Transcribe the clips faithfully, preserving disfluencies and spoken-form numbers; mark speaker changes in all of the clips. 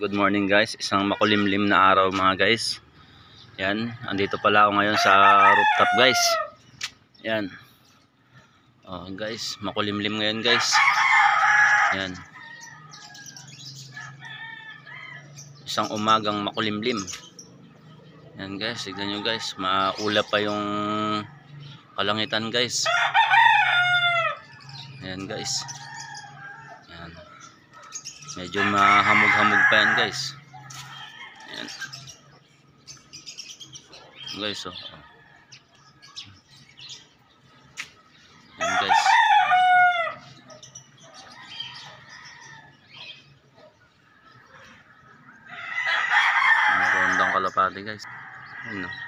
Speaker 1: Good morning guys, isang makulimlim na araw mga guys. Yan, andito pala ako ngayon sa rooftop guys. Yan. Oh guys, makulimlim ngayon guys. Yan. Isang umagang makulimlim. Yan guys, tignan nyo guys, maulap pa yung kalangitan guys. Yan guys. Yan. Medyo mahamog-hamog pa yan guys. Yan. Guys oh. Yan guys. Magandang kalapati guys. Yan oh.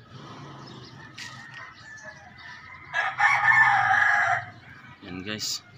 Speaker 1: Yan guys.